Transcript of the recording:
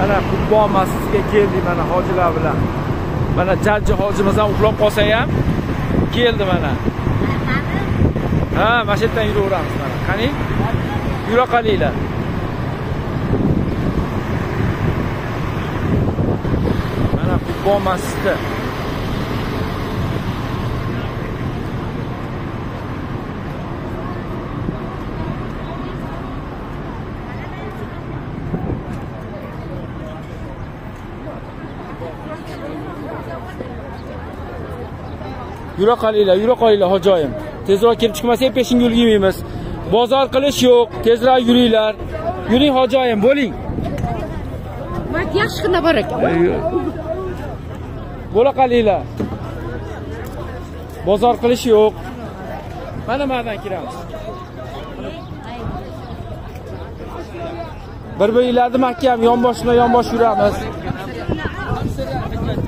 Mana Qurbon masjidiga keldik mana hojilar bilan. Mana jajji hojimiz ham uxlab qolsa ham keldi mana. Ha, mana shu yerdan yuraveramiz mana. Qani? Yura qolinglar. Mana Qurbon masjidi. Yura qolinglar hojoyim. Tezroq kelib chiqmasak peshinga ulgurmaymiz. Bozor qilish yo'q. Tezroq yuringlar. Yuring hojoyim, bo'ling. Mat yaxshi qilib bor ekan. Bo'la qolinglar. Bozor qilish yo'q. Mana mendan kiramiz. Bir-biringlarni mahkam yonboshma-yonbosh yuramiz.